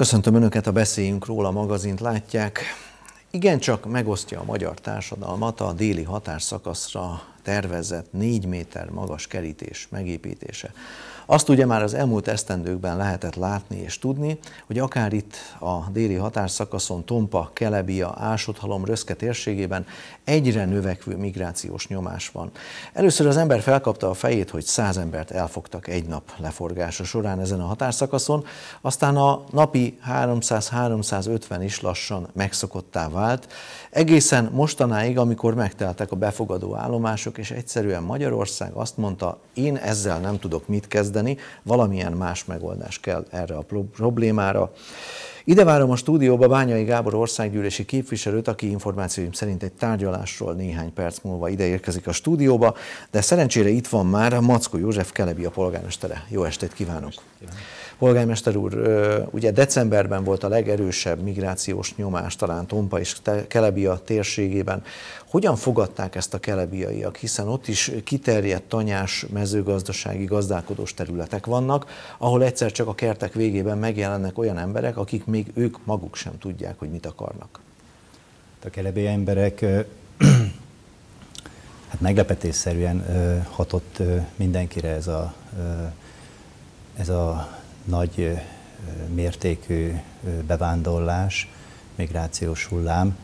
Köszöntöm Önöket, a Beszéljünk róla magazint látják. Igencsak megosztja a magyar társadalmat a déli határszakaszra tervezett 4 méter magas kerítés megépítése. Azt ugye már az elmúlt esztendőkben lehetett látni és tudni, hogy akár itt a déli határszakaszon Tompa, Kelebia, Ásotthalom, Röszke térségében egyre növekvő migrációs nyomás van. Először az ember felkapta a fejét, hogy 100 embert elfogtak egy nap leforgása során ezen a határszakaszon, aztán a napi 300-350 is lassan megszokottá vált, egészen mostanáig, amikor megteltek a befogadó állomások, és egyszerűen Magyarország azt mondta, én ezzel nem tudok mit kezdeni, valamilyen más megoldás kell erre a problémára. Ide várom a stúdióba Bányai Gábor országgyűlési képviselőt, aki információim szerint egy tárgyalásról néhány perc múlva ide érkezik a stúdióba, de szerencsére itt van már Maczko József, Kelebia polgármestere. Jó estét kívánok! Polgármester úr, ugye decemberben volt a legerősebb migrációs nyomás talán Tompa és Kelebia térségében. Hogyan fogadták ezt a kelebiaiak, hiszen ott is kiterjedt tanyás mezőgazdasági gazdálkodós területek vannak, ahol egyszer csak a kertek végében megjelennek olyan emberek, akik még ők maguk sem tudják, hogy mit akarnak. A kelebia emberek hát meglepetésszerűen hatott mindenkire ez a nagy mértékű bevándorlás, migrációs hullám.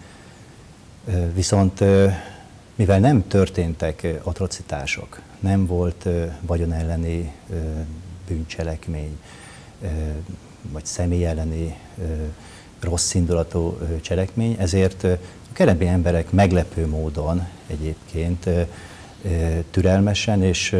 Viszont mivel nem történtek atrocitások, nem volt vagyon elleni bűncselekmény, vagy személy elleni rossz indulatú cselekmény, ezért a kelebia emberek meglepő módon egyébként türelmesen és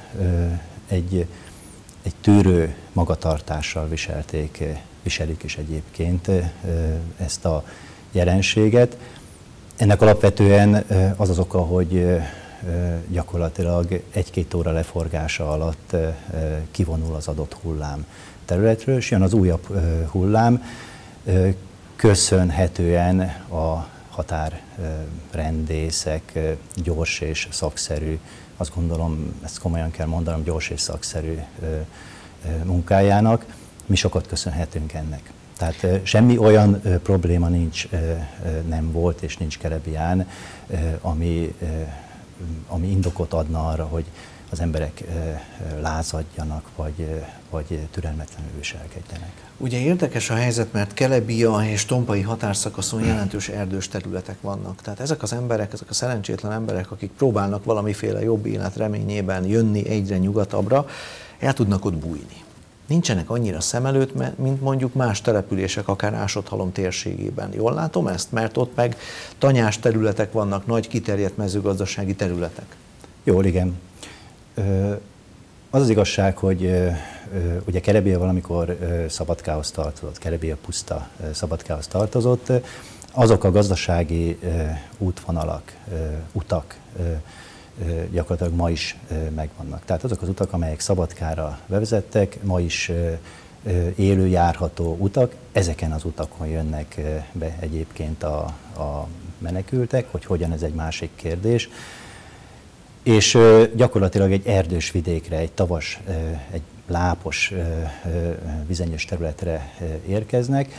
egy tűrő magatartással viselik is egyébként ezt a jelenséget. Ennek alapvetően az az oka, hogy gyakorlatilag 1-2 óra leforgása alatt kivonul az adott hullám területről, és jön az újabb hullám, köszönhetően a határrendészek gyors és szakszerű, azt gondolom, ezt komolyan kell mondanom, gyors és szakszerű munkájának. Mi sokat köszönhetünk ennek. Tehát semmi olyan probléma nem volt és nincs Kelebián, ami indokot adna arra, hogy az emberek lázadjanak, vagy türelmetlenül viselkedjenek. Ugye érdekes a helyzet, mert Kelebia és tompai határszakaszon jelentős erdős területek vannak. Tehát ezek az emberek, ezek a szerencsétlen emberek, akik próbálnak valamiféle jobb élet reményében jönni egyre nyugatabbra, el tudnak ott bújni. Nincsenek annyira szem előtt, mint mondjuk más települések, akár Ásotthalom térségében. Jól látom ezt? Mert ott meg tanyás területek vannak, nagy kiterjedt mezőgazdasági területek. Jól, igen. Az az igazság, hogy ugye Kelebia valamikor Szabadkához tartozott, Kelebia puszta Szabadkához tartozott. Azok a gazdasági útvonalak, utak gyakorlatilag ma is megvannak. Tehát azok az utak, amelyek Szabadkára bevezettek, ma is élő, járható utak, ezeken az utakon jönnek be egyébként a menekültek, hogy hogyan, ez egy másik kérdés. És gyakorlatilag egy erdős vidékre, egy tavas, egy lápos, vizenyős területre érkeznek,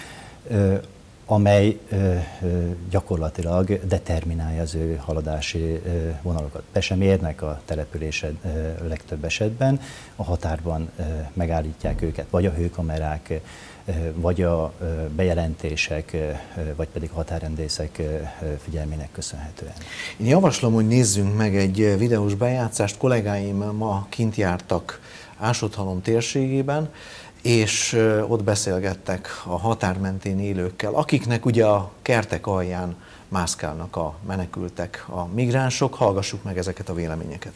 amely gyakorlatilag determinálja az ő haladási vonalokat. Be sem érnek a településen legtöbb esetben, a határban megállítják őket, vagy a hőkamerák, vagy a bejelentések, vagy pedig a határrendészek figyelmének köszönhetően. Én javaslom, hogy nézzünk meg egy videós bejátszást. Kollégáim ma kint jártak Ásotthalom térségében, és ott beszélgettek a határ mentén élőkkel, akiknek ugye a kertek alján mászkálnak a menekültek, a migránsok. Hallgassuk meg ezeket a véleményeket.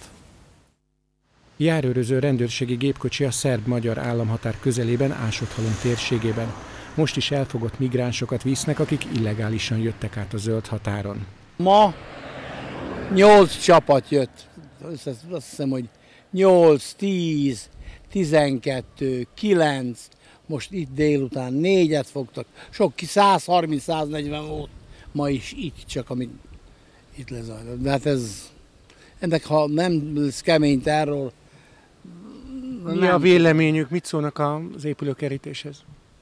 Járőröző rendőrségi gépkocsi a szerb-magyar államhatár közelében, Ásotthalom térségében. Most is elfogott migránsokat visznek, akik illegálisan jöttek át a zöld határon. Ma 8 csapat jött, azt hiszem, hogy 8, 10, 12, 9, most itt délután 4-et fogtak, sok 130-140 volt ma is itt, csak amit itt lezajlott. De hát ennek ha nem lesz kemény terror. Mi a véleményük, mit szólnak az épülőkerítéshez?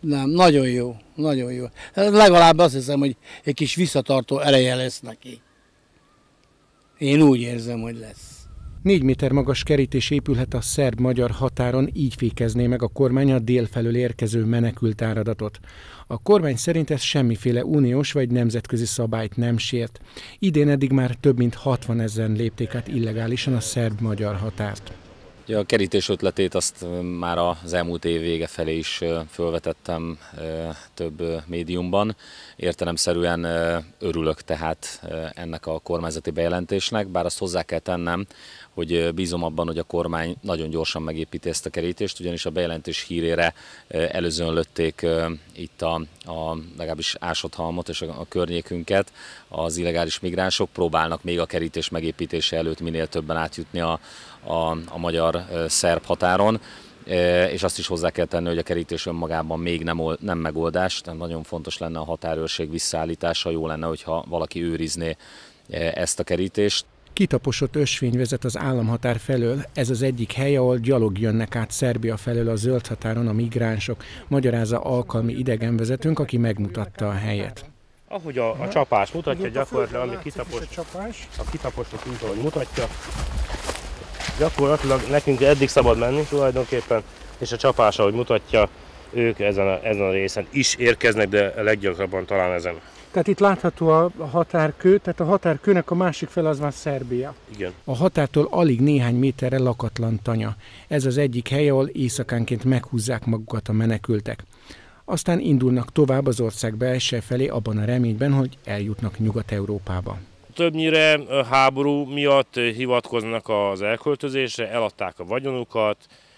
Nem, nagyon jó, nagyon jó. Legalább azt hiszem, hogy egy kis visszatartó ereje lesz neki. Én úgy érzem, hogy lesz. 4 méter magas kerítés épülhet a szerb-magyar határon, így fékezné meg a kormány a dél felől érkező menekült áradatot. A kormány szerint ez semmiféle uniós vagy nemzetközi szabályt nem sért. Idén eddig már több mint 60 000 lépték át illegálisan a szerb-magyar határt. A kerítés ötletét azt már az elmúlt év vége felé is fölvetettem több médiumban. Értelemszerűen örülök tehát ennek a kormányzati bejelentésnek, bár azt hozzá kell tennem, hogy bízom abban, hogy a kormány nagyon gyorsan megépíti ezt a kerítést, ugyanis a bejelentés hírére előzőn lőtték itt a legalábbis Ásodhalmot és a környékünket. Az illegális migránsok próbálnak még a kerítés megépítése előtt minél többen átjutni a magyar-szerb határon, és azt is hozzá kell tenni, hogy a kerítés önmagában még nem megoldás, tehát nagyon fontos lenne a határőrség visszaállítása, jó lenne, hogyha valaki őrizné ezt a kerítést. Kitaposott ösvény vezet az államhatár felől, ez az egyik hely, ahol gyalog jönnek át Szerbia felől a zöld határon a migránsok, magyarázza alkalmi idegenvezetőnk, aki megmutatta a helyet. Ahogy a csapás mutatja, gyakorlatilag ami a kitaposott út, ahogy mutatja, gyakorlatilag nekünk eddig szabad menni tulajdonképpen, és a csapás, ahogy mutatja, ők ezen a részen is érkeznek, de leggyakrabban talán ezen. Tehát itt látható a határkő, tehát a határkőnek a másik fel az már Szerbia. Igen. A határtól alig néhány méterre lakatlan tanya. Ez az egyik hely, ahol éjszakánként meghúzzák magukat a menekültek. Aztán indulnak tovább az ország belső felé abban a reményben, hogy eljutnak Nyugat-Európába. Többnyire háború miatt hivatkoznak az elköltözésre, eladták a vagyonukat,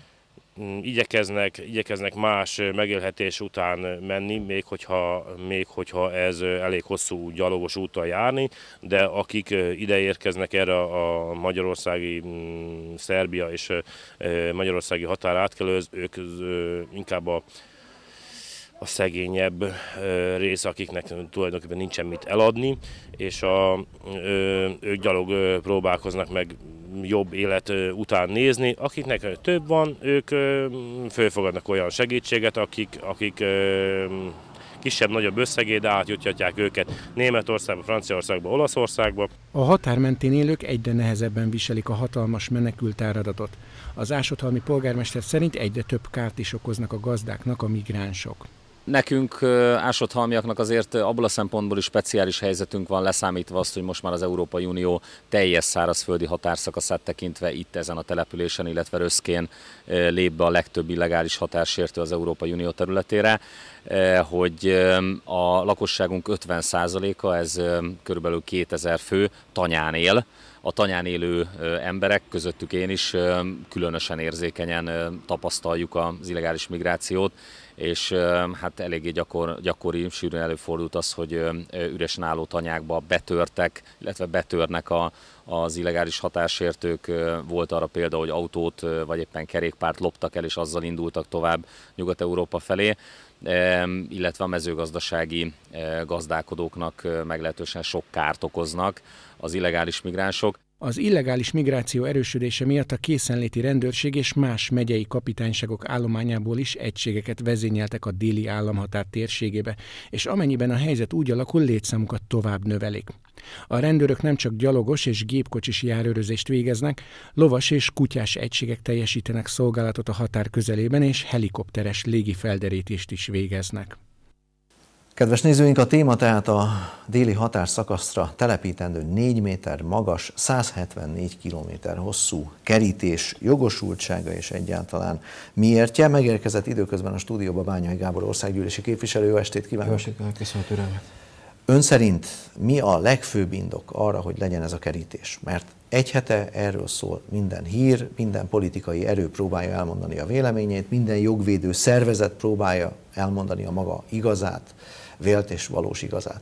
igyekeznek más megélhetés után menni, még hogyha ez elég hosszú gyalogos úttal járni, de akik ide érkeznek erre a magyarországi, Szerbia és magyarországi határ átkelőhöz, ők inkább a szegényebb rész, akiknek tulajdonképpen nincsen mit eladni, és ők gyalog próbálkoznak meg jobb élet után nézni. Akiknek több van, ők fölfogadnak olyan segítséget, akik kisebb-nagyobb összegét átjuthatják őket Németországba, Franciaországba, Olaszországba. A határ mentén élők egyre nehezebben viselik a hatalmas menekült áradatot. Az ásodhalmi polgármester szerint egyre több kárt is okoznak a gazdáknak a migránsok. Nekünk ásodhalmiaknak azért abból a szempontból is speciális helyzetünk van, leszámítva azt, hogy most már az Európai Unió teljes szárazföldi határszakaszát tekintve itt ezen a településen, illetve Röszkén lép be a legtöbb illegális határsértő az Európai Unió területére, hogy a lakosságunk 50%-a, ez körülbelül 2000 fő, tanyán él. A tanyán élő emberek, közöttük én is különösen érzékenyen tapasztaljuk az illegális migrációt, és hát eléggé gyakori, sűrűn előfordult az, hogy üresen álló tanyákba betörtek, illetve betörnek az illegális határsértők. Volt arra példa, hogy autót vagy éppen kerékpárt loptak el, és azzal indultak tovább Nyugat-Európa felé, illetve a mezőgazdasági gazdálkodóknak meglehetősen sok kárt okoznak az illegális migránsok. Az illegális migráció erősödése miatt a készenléti rendőrség és más megyei kapitányságok állományából is egységeket vezényeltek a déli államhatár térségébe, és amennyiben a helyzet úgy alakul, létszámukat tovább növelik. A rendőrök nem csak gyalogos és gépkocsis járőrözést végeznek, lovas és kutyás egységek teljesítenek szolgálatot a határ közelében, és helikopteres légifelderítést is végeznek. Kedves nézőink, a téma tehát a déli határszakaszra telepítendő 4 méter magas, 174 kilométer hosszú kerítés jogosultsága és egyáltalán miértje. Megérkezett időközben a stúdióba Bányai Gábor országgyűlési képviselő. Jó estét kívánok! Jó estét, köszönöm a türelmet! Ön szerint mi a legfőbb indok arra, hogy legyen ez a kerítés? Mert egy hete erről szól minden hír, minden politikai erő próbálja elmondani a véleményét, minden jogvédő szervezet próbálja elmondani a maga igazát, vélt és valós igazát.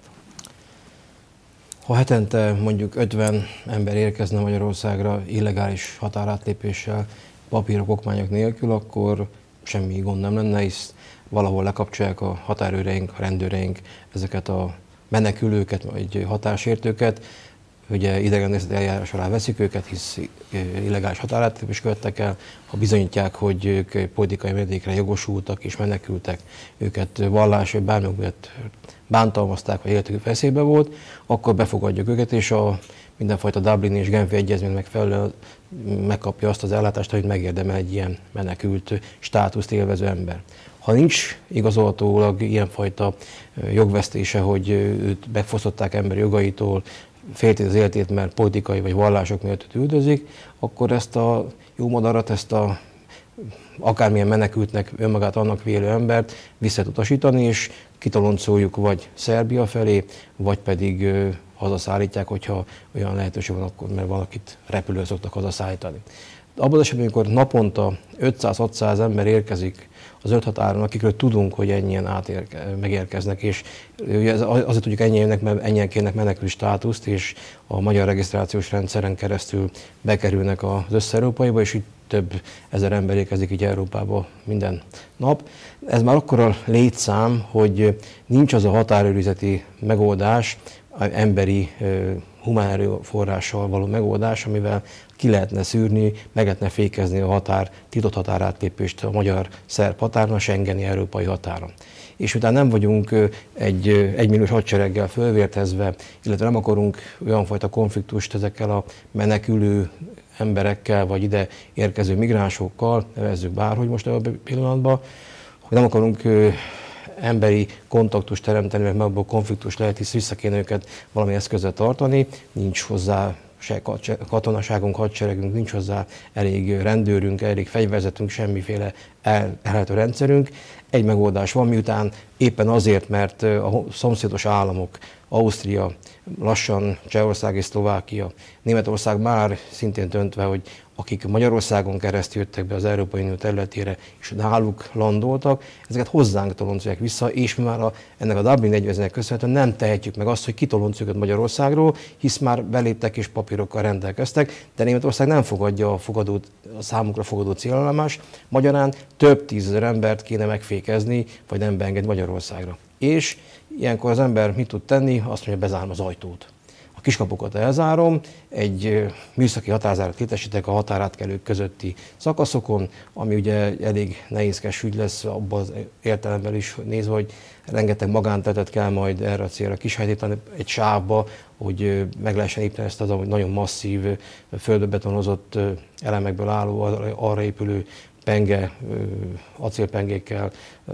Ha hetente mondjuk 50 ember érkezne Magyarországra illegális határátlépéssel, papírok, okmányok nélkül, akkor semmi gond nem lenne, hisz valahol lekapcsolják a határőreink, a rendőreink ezeket a menekülőket, vagy határsértőket. ugye idegenrészeti eljárás alá veszik őket, hisz illegális határátlépést követtek el, ha bizonyítják, hogy ők politikai menedékre jogosultak és menekültek, őket vallás vagy bármilyen miatt bántalmazták, vagy életük veszélybe volt, akkor befogadjuk őket, és a mindenfajta Dublini és Genfi egyezmény megfelelően megkapja azt az ellátást, hogy megérdemel egy ilyen menekült státuszt élvező ember. Ha nincs igazolhatólag ilyenfajta jogvesztése, hogy őt megfosztották emberi jogaitól, féltét az életét, mert politikai vagy vallások miatt őt üldözik, akkor ezt a jó madarat, ezt a akármilyen menekültnek önmagát annak vélő embert vissza tud utasítani, és kitoloncoljuk vagy Szerbia felé, vagy pedig hazaszállítják, hogyha olyan lehetőség van, akkor mert valakit repülőn szoktak hazaszállítani. Abban az esetben, amikor naponta 500-600 ember érkezik az 5 határon, akikről tudunk, hogy ennyien megérkeznek, és azért tudjuk ennyien, mert ennyien kérnek menekült státuszt, és a magyar regisztrációs rendszeren keresztül bekerülnek az össze-európaiba, és így több ezer ember érkezik így Európába minden nap. Ez már akkora létszám, hogy nincs az a határőrizeti megoldás, emberi humán erőforrással való megoldás, amivel ki lehetne szűrni, meg lehetne fékezni a tiltott határátlépést a magyar-szerb határon, a schengeni európai határon. És utána nem vagyunk egy egymilliós hadsereggel fölvértezve, illetve nem akarunk olyanfajta konfliktust ezekkel a menekülő emberekkel, vagy ide érkező migránsokkal, nevezzük bárhogy most ebben a pillanatban, hogy nem akarunk emberi kontaktust teremteni, mert abból konfliktus lehet, hisz vissza kéne őket valami eszközzel tartani, nincs hozzá se katonaságunk, hadseregünk, nincs hozzá elég rendőrünk, elég fegyverzetünk, semmiféle elhető rendszerünk. Egy megoldás van, miután éppen azért, mert a szomszédos államok, Ausztria, lassan Csehország és Szlovákia, Németország már szintén döntve, hogy akik Magyarországon keresztül jöttek be az Európai Unió területére, és náluk landoltak, ezeket hozzánk toloncolják vissza, és mi már ennek a Dublin egyezménynek köszönhetően nem tehetjük meg azt, hogy kitoloncoljuk őket Magyarországról, hisz már beléptek és papírokkal rendelkeztek, de Németország nem fogadja a számukra fogadó célállomást, magyarán több tízezer embert kéne megfékezni, vagy nem beengedni Magyarországra. És ilyenkor az ember mit tud tenni? Azt mondja, bezárom az ajtót. A kiskapukat elzárom, egy műszaki határzárat létesítek a határátkelők közötti szakaszokon, ami ugye elég nehézkes ügy lesz abban az értelemben is nézve, hogy rengeteg magántetet kell majd erre a célra kisajtítani egy sávba, hogy meg lehessen építeni ezt az nagyon masszív, földbetonozott elemekből álló, arra épülő penge, acélpengékkel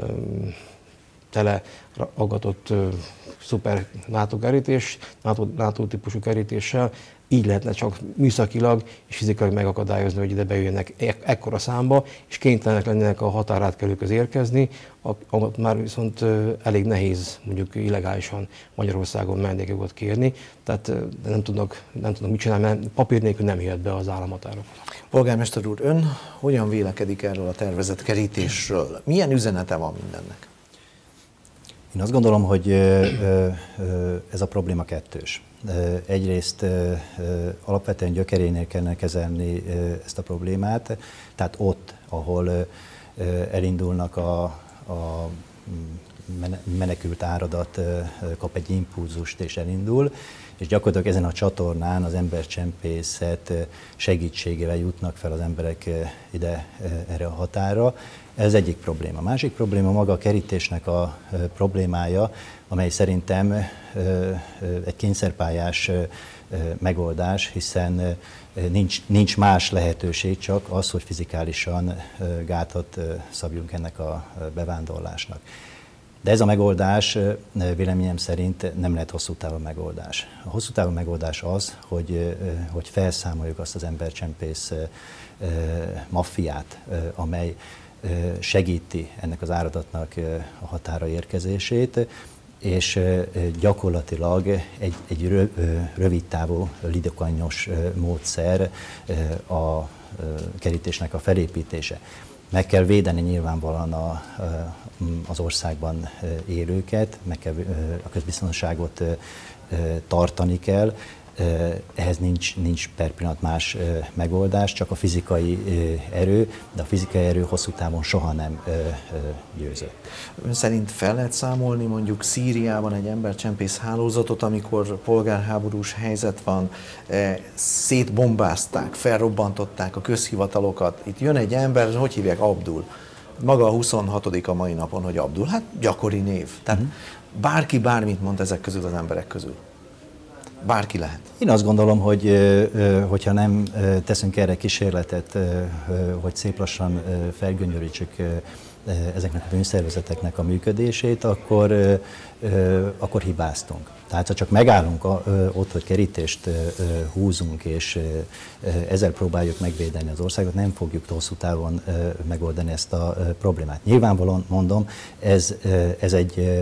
tele aggatott szuper NATO típusú kerítéssel, így lehetne csak műszakilag és fizikailag megakadályozni, hogy ide bejöjjenek ekkora számba, és kénytelenek lennének a határátkelőkhöz érkezni, ahol már viszont elég nehéz mondjuk illegálisan Magyarországon menedékjogot kérni, tehát nem tudnak mit csinálni, mert papír nélkül nem jöhet be az államhatárokon. Polgármester úr, ön hogyan vélekedik erről a tervezett kerítésről? Milyen üzenete van mindennek? Én azt gondolom, hogy ez a probléma kettős. Egyrészt alapvetően gyökerénél kellene kezelni ezt a problémát, tehát ott, ahol elindulnak a menekült áradat, kap egy impulzust és elindul, és gyakorlatilag ezen a csatornán az embercsempészet segítségével jutnak fel az emberek ide erre a határra. Ez egyik probléma. A másik probléma maga a kerítésnek a problémája, amely szerintem egy kényszerpályás megoldás, hiszen nincs más lehetőség, csak az, hogy fizikálisan gátat szabjunk ennek a bevándorlásnak. De ez a megoldás véleményem szerint nem lehet hosszú távú megoldás. A hosszú távú megoldás az, hogy felszámoljuk azt az embercsempész maffiát, amely segíti ennek az áradatnak a határa érkezését, és gyakorlatilag egy rövidtávú lidokanyos módszer a kerítésnek a felépítése. Meg kell védeni nyilvánvalóan az országban élőket, meg kell a közbiztonságot tartani kell, ehhez nincs per pillanat más megoldás, csak a fizikai erő, de a fizikai erő hosszú távon soha nem győzött. Ön szerint fel lehet számolni mondjuk Szíriában egy embercsempész hálózatot, amikor polgárháborús helyzet van, szétbombázták, felrobbantották a közhivatalokat, itt jön egy ember, hogy hívják, Abdul. Maga a 26. a mai napon, hogy Abdul, hát gyakori név. Tehát bárki bármit mond ezek közül az emberek közül. Bárki lehet. Én azt gondolom, hogy hogyha nem teszünk erre kísérletet, hogy szép lassan felgöngyörítsük ezeknek a bűnszervezeteknek a működését, akkor hibáztunk. Tehát ha csak megállunk ott, hogy kerítést húzunk, és ezzel próbáljuk megvédeni az országot, nem fogjuk hosszú távon megoldani ezt a problémát. Nyilvánvalóan mondom, ez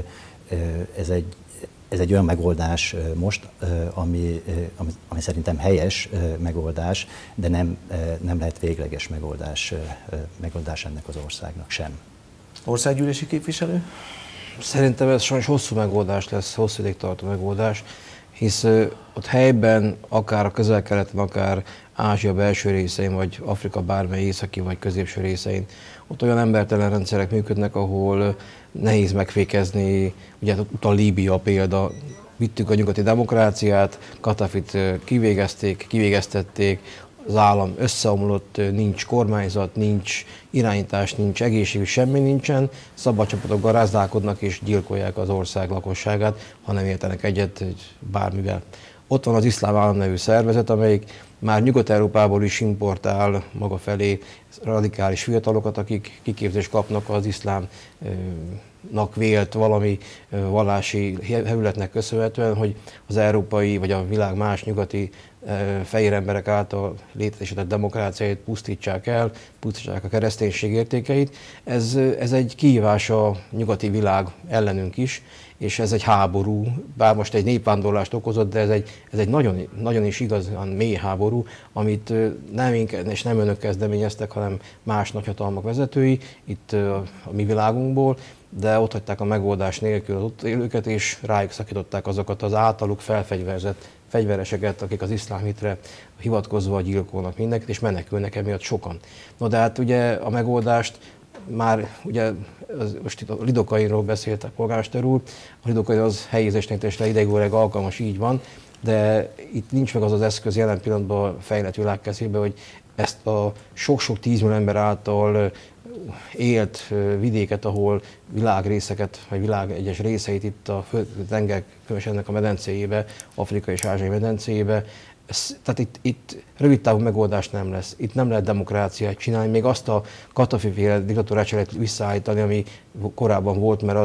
egy olyan megoldás most, ami szerintem helyes megoldás, de nem lehet végleges megoldás ennek az országnak sem. Országgyűlési képviselő? Szerintem ez sajnos hosszú megoldás lesz, hosszú ideig tartó megoldás, hisz ott helyben, akár a Közel-Keleten, akár Ázsia belső részein, vagy Afrika bármely északi vagy középső részein, ott olyan embertelen rendszerek működnek, ahol nehéz megfékezni, ugye ott a Líbia példa, vittük a nyugati demokráciát, Kadhafit kivégeztették, az állam összeomlott, nincs kormányzat, nincs irányítás, nincs egészségügy, semmi nincsen, szabad csapatok garázdálkodnak és gyilkolják az ország lakosságát, ha nem értenek egyet bármivel. Ott van az Iszlám Állam nevű szervezet, amelyik már Nyugat-Európából is importál maga felé radikális fiatalokat, akik kiképzést kapnak az iszlámnak vélt valami vallási hevületnek köszönhetően, hogy az európai vagy a világ más nyugati fehér emberek által létesített demokráciáit pusztítsák el, pusztítsák a kereszténység értékeit. Ez egy kihívás a nyugati világ ellenünk is, és ez egy háború, bár most egy népvándorlást okozott, de ez egy nagyon, nagyon is igazán mély háború, amit nem én és nem önök kezdeményeztek, hanem más nagyhatalmak vezetői itt a mi világunkból, de ott hagyták a megoldás nélkül az ott élőket, és rájuk szakították azokat az általuk felfegyverzett fegyvereseket, akik az iszlám hitre hivatkozva gyilkolnak mindenkit, és menekülnek emiatt sokan. No de hát ugye a megoldást már ugye most itt a Lidokainról beszélt a polgármester úr, a Lidokain az helyi ízesítésre ideiglenek alkalmas, így van, de itt nincs meg az az eszköz jelen pillanatban a fejlett világ kezébe, hogy ezt a sok-sok 10 millió ember által élt vidéket, ahol világrészeket, vagy világ egyes részeit itt a tenger, különösen ennek a medencéjébe, Afrika és Ázsiai medencéjébe, tehát itt rövid távú megoldás nem lesz. Itt nem lehet demokráciát csinálni, még azt a Kadhafi-féle diktatúrát sem lehet visszaállítani, ami korábban volt, mert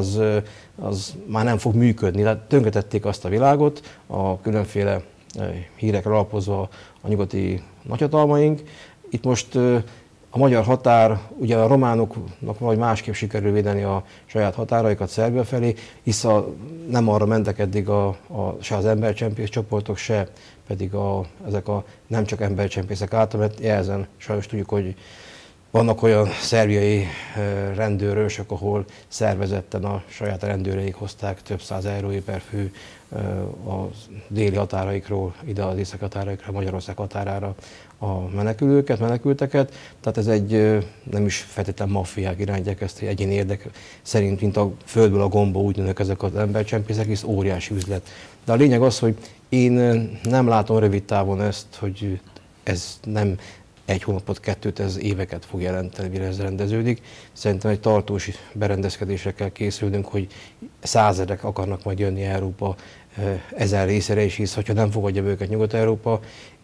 az már nem fog működni. Tehát tönkretették azt a világot, a különféle hírekre alapozva a nyugati nagyhatalmaink. Itt most a magyar határ, ugye a románoknak valahogy másképp sikerül védeni a saját határaikat Szerbia felé, hisz nem arra mentek eddig se az embercsempész csoportok, se pedig ezek a nem csak embercsempészek által, mert jelzen sajnos tudjuk, hogy vannak olyan szerbiai rendőrösök, ahol szervezetten a saját rendőreik hozták több 100 eurói per fő a déli határaikról, ide az északi határaikra, Magyarország határára a menekülteket. Tehát ez egy nem is feltétlenül maffiák irányítják ezt, egyéni érdek szerint, mint a földből a gomba, úgy nőnek ezek az embercsempészek, hisz óriási üzlet. De a lényeg az, hogy én nem látom rövid távon ezt, hogy ez nem egy hónapot, kettőt, ez éveket fog jelenteni, mire ez rendeződik. Szerintem egy tartós berendezkedésre kell készülnünk, hogy százezrek akarnak majd jönni Európa ezen részére is, hisz ha nem fogadja őket Nyugat-Európa,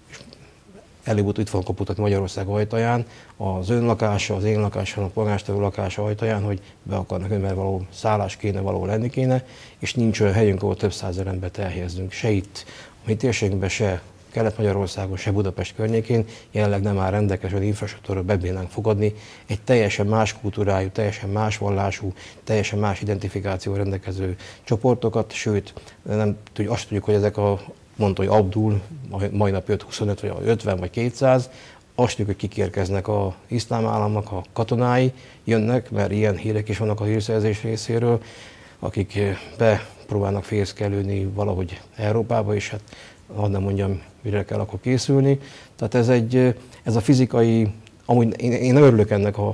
előbb-utóbb itt van kaputatni Magyarország ajtaján, az ön lakása, az én lakásom, a polgármester lakása ajtaján, hogy be akarnak jönni, mert valahol szállás kéne, valahol lenni kéne, és nincs olyan helyünk, ahol több százezer embert elhelyezzünk. Se itt, a mi térségünkben, se Kelet-Magyarországon, se Budapest környékén jelenleg nem áll rendelkezésre infrastruktúra, bebírnánk fogadni egy teljesen más kultúrájú, teljesen más vallású, teljesen más identifikáció rendelkező csoportokat, sőt, azt tudjuk, hogy ezek mondta, hogy Abdul, mai nap 25 vagy 50 vagy 200, azt tudjuk, hogy kik érkeznek az iszlám államnak a katonái, jönnek, mert ilyen hírek is vannak a hírszerzés részéről, akik bepróbálnak fészkelődni valahogy Európába, és hát hadd nem mondjam, mire kell akkor készülni. Tehát ez a fizikai, amúgy én örülök ennek a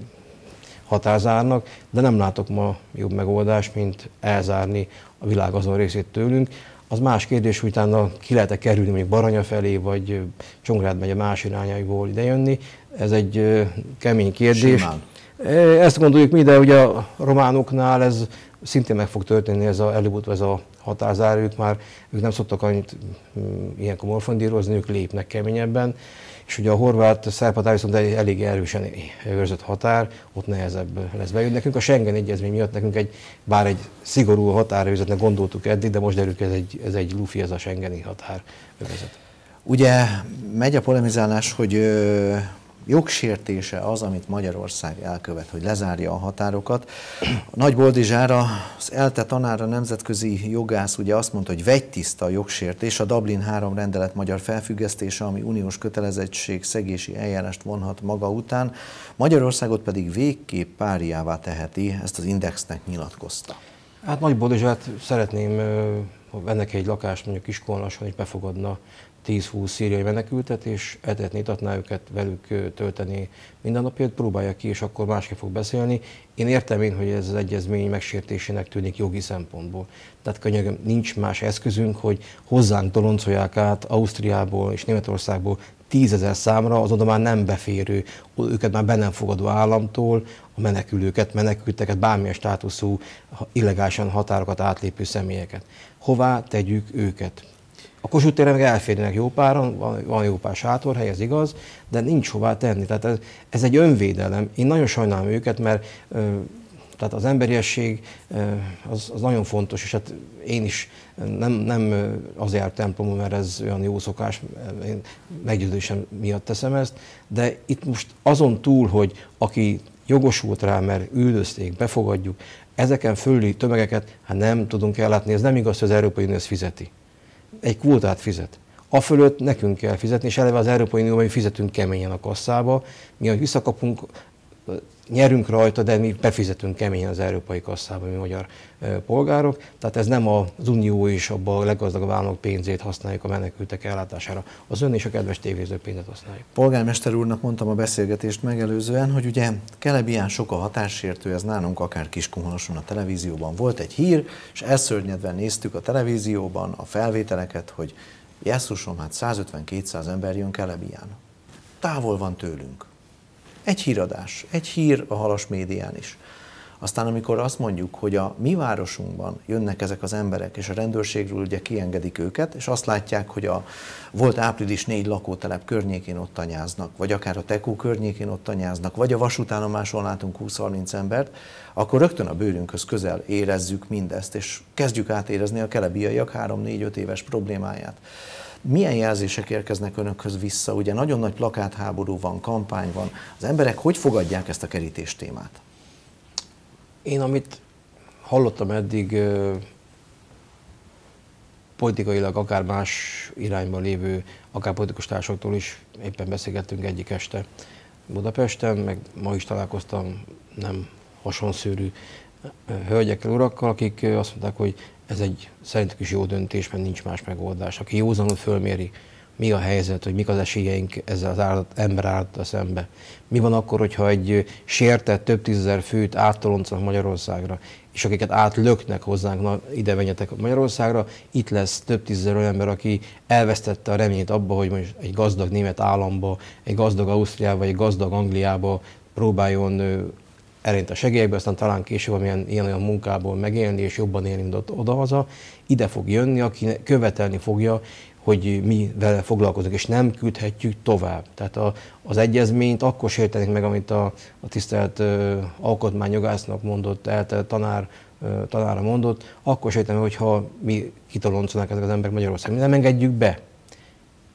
határzárnak, de nem látok ma jobb megoldást, mint elzárni a világ azon részét tőlünk. Az más kérdés, hogy utána ki lehet-e kerülni mondjuk Baranya felé, vagy Csongrád megye más irányaiból idejönni. Ez egy kemény kérdés. Simán. Ezt gondoljuk mi, de ugye a románoknál ez szintén meg fog történni, előbb-utóbb ez a határzár, ők nem szoktak annyit ilyenkor morfondírozni, ők lépnek keményebben. És ugye a horvát-szerb határ viszont egy elég erősen őrzött határ, ott nehezebb lesz bejönni. Nekünk a Schengen egyezmény miatt bár egy szigorú határőrzetnek gondoltuk eddig, de most derül, ez egy lufi, ez a schengeni határőrzet. Ugye megy a polemizálás, hogy jogsértése az, amit Magyarország elkövet, hogy lezárja a határokat. A Nagy Boldizsár, az ELTE tanára, nemzetközi jogász ugye azt mondta, hogy vegytiszta a jogsértés, a Dublin 3 rendelet magyar felfüggesztése, ami uniós kötelezettségszegési eljárást vonhat maga után, Magyarországot pedig végképp páriává teheti, ezt az Indexnek nyilatkozta. Hát Nagy Boldizsárt szeretném, ha ennek egy lakást mondjuk Kiskolnason, és befogadna 10-20 szíriai menekültet, és etetni, itatná őket, velük tölteni mindennapját, próbálja ki, és akkor másképp fog beszélni. Én értem hogy ez az egyezmény megsértésének tűnik jogi szempontból. Tehát könyörgöm, nincs más eszközünk, hogy hozzánk toloncolják át Ausztriából és Németországból 10 000 számra, az oda már nem beférő, őket már be nem fogadó államtól, a menekülteket, bármilyen státuszú, illegálisan határokat átlépő személyeket. Hová tegyük őket? A Kossuth téren meg elférnek jó páran, van jó pár sátorhely, ez igaz, de nincs hová tenni. Tehát ez egy önvédelem. Én nagyon sajnálom őket, mert tehát az emberiesség az nagyon fontos, és hát én is nem azért jár templomon, mert ez olyan jó szokás, én meggyőződésem miatt teszem ezt, de itt most azon túl, hogy aki jogosult rá, mert üldözték, befogadjuk, ezeken fölüli tömegeket hát nem tudunk ellátni. Ez nem igaz, hogy az Európai Unió ezt fizeti. Egy kvótát fizet. Afölött nekünk kell fizetni, és eleve az Európai Unióban fizetünk keményen a kasszába. Mi, hogy visszakapunk, nyerünk rajta, de mi befizetünk keményen az európai kasszába, mi magyar polgárok. Tehát ez nem az Unió és abban a leggazdagabb államok pénzét használjuk a menekültek ellátására. Az ön és a kedves tévéző pénzet használjuk. Polgármester úrnak mondtam a beszélgetést megelőzően, hogy ugye Kelebián sok a határsértő, ez nálunk akár Kiskunhalason a televízióban volt egy hír, és elszörnyedve néztük a televízióban a felvételeket, hogy jesszusom, hát 150-200 ember jön Kelebián. Távol van tőlünk. Egy híradás, egy hír a halas médián is. Aztán amikor azt mondjuk, hogy a mi városunkban jönnek ezek az emberek, és a rendőrségről ugye kiengedik őket, és azt látják, hogy a volt április 4 lakótelep környékén ott tanyáznak, vagy akár a Tekó környékén ott tanyáznak, vagy a vasútállomáson látunk 20-30 embert, akkor rögtön a bőrünkhöz közel érezzük mindezt, és kezdjük átérezni a kelebiaiak 3-4-5 éves problémáját. Milyen jelzések érkeznek önökhöz vissza? Ugye nagyon nagy plakátháború van, kampány van. Az emberek hogy fogadják ezt a kerítés témát? Én amit hallottam eddig, politikailag akár más irányban lévő, akár politikus társaktól is éppen beszélgettünk egyik este Budapesten, meg ma is találkoztam nem hasonszőrű hölgyekkel, urakkal, akik azt mondták, hogy ez egy szerintük is jó döntés, mert nincs más megoldás. Aki józanul fölméri, mi a helyzet, hogy mik az esélyeink ezzel az ember állattal szembe. Mi van akkor, hogyha egy sértett több tízezer főt áttoloncanak Magyarországra, és akiket átlöknek hozzánk, ide menjetek Magyarországra, itt lesz több tízezer olyan ember, aki elvesztette a reményét abba, hogy most egy gazdag német államba, egy gazdag Ausztriába, egy gazdag Angliába próbáljon elérni a segélyekbe, aztán talán később ilyen-olyan munkából megélni, és jobban élni, mint odahaza. Ide fog jönni, aki követelni fogja, hogy mi vele foglalkozunk, és nem küldhetjük tovább. Tehát az egyezményt akkor sértenénk meg, amit a tisztelt alkotmányjogásznak mondott, tanára mondott, akkor sértenénk meg, hogyha mi kitoloncolnánk ezek az emberek Magyarországon. Mi nem engedjük be.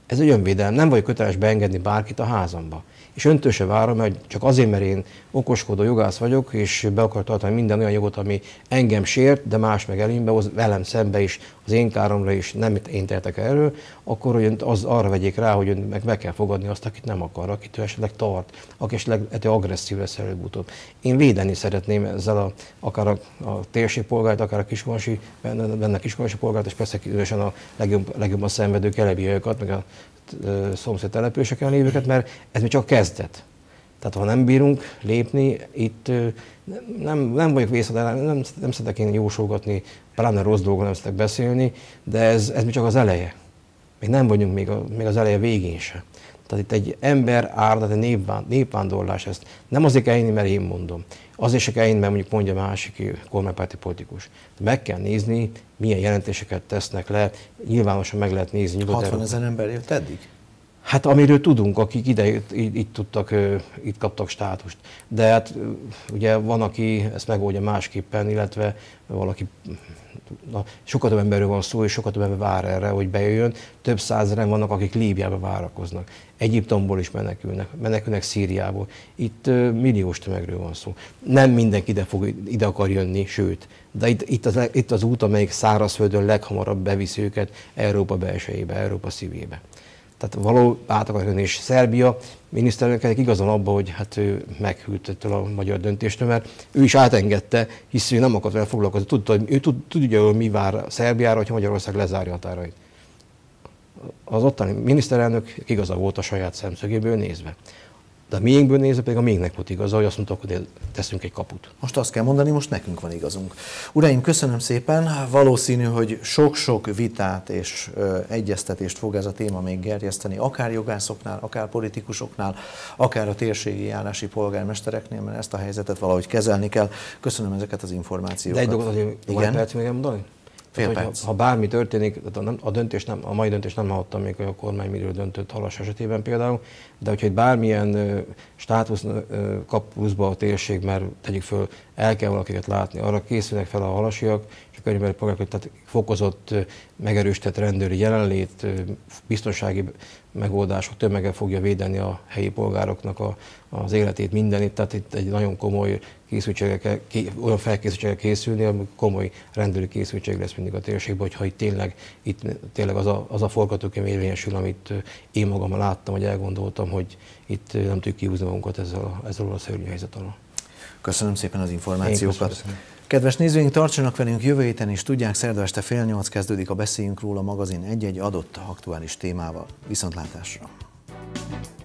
Ez egy önvédelem, nem vagyok köteles beengedni bárkit a házamba. És öntől se várom, hogy csak azért, mert én okoskodó jogász vagyok, és be akar tartani minden olyan jogot, ami engem sért, de más meg előnybe hoz, velem szembe is, az én káromra is, nem én tehetek erről, akkor hogy az arra vegyék rá, hogy meg kell fogadni azt, akit nem akar, akit esetleg tart, aki esetleg agresszív lesz előbb-utóbb. Én védeni szeretném ezzel akár a térségpolgárt, akár a kiskunlasi, benne kiskunlasi polgárt, és persze különösen a legjobban szenvedő kelebiaiakat, meg a szomszéd településeken lévőket, mert ez még csak kezdet. Tehát ha nem bírunk lépni, itt nem vagyok vészhatáron, nem szeretek én jósolgatni, pláne rossz dolgokról nem szeretek beszélni, de ez még csak az eleje. Még nem vagyunk még az eleje végén se. Tehát itt egy ember áradat, egy népvándorlás, ezt nem azért kell inni, mert én mondom. Azért se kell inni, mert mondjuk mondja másik kormánypárti politikus. De meg kell nézni, milyen jelentéseket tesznek le, nyilvánosan meg lehet nézni. 60 000 ember élt eddig? Hát amiről tudunk, akik itt kaptak státust. De hát ugye van, aki ezt megoldja másképpen, illetve valaki, sokkal több emberről van szó, és sokkal több ember vár erre, hogy bejöjjön. Több százezren vannak, akik Líbiába várakoznak. Egyiptomból is menekülnek Szíriából. Itt milliós tömegről van szó. Nem mindenki ide akar jönni, sőt. De itt az út, amelyik szárazföldön leghamarabb beviszi őket Európa belsejébe, Európa szívébe. Tehát való át akar jönni, és Szerbia miniszterelnökének igazán abban, hogy hát ő meghűlt ettől a magyar döntéstől, mert ő is átengedte, hisz ő nem akart vele foglalkozni. Ő tudja, hogy mi vár Szerbiára, hogyha Magyarország lezárja határait. Az ottani miniszterelnök igaza volt a saját szemszögéből nézve. De a miénkből nézve pedig a miénknek volt igaza, hogy azt mondta, hogy teszünk egy kaput. Most azt kell mondani, most nekünk van igazunk. Uraim, köszönöm szépen. Valószínű, hogy sok-sok vitát és egyeztetést fog ez a téma még gerjeszteni, akár jogászoknál, akár politikusoknál, akár a térségi járási polgármestereknél, mert ezt a helyzetet valahogy kezelni kell. Köszönöm ezeket az információkat. De egy dolgot azért van egy perc még mondani? Ha bármi történik, a mai döntést nem hallottam még, hogy a kormány miről döntött Halas esetében például, de hogyha bármilyen státusz kap pluszba a térség, mert tegyük föl, el kell valakiket látni, arra készülnek fel a halasiak, és a környezeti polgárok, tehát fokozott, megerősített rendőri jelenlét, biztonsági megoldások tömege fogja védeni a helyi polgároknak az életét, mindenit, tehát itt egy nagyon komoly olyan felkészültségekkel készülni, ami komoly rendőri készültség lesz mindig a térségben, hogyha itt tényleg az a forgatókönyv érvényesül, amit én magam láttam, vagy elgondoltam, hogy itt nem tudjuk kihúzni magunkat ezzel a szörnyű helyzet alól. Köszönöm szépen az információkat. Kedves nézőink, tartsanak velünk jövő héten is, tudják, szerda este 7:30 kezdődik a Beszéljünk róla magazin egy-egy adott aktuális témával. Viszontlátásra!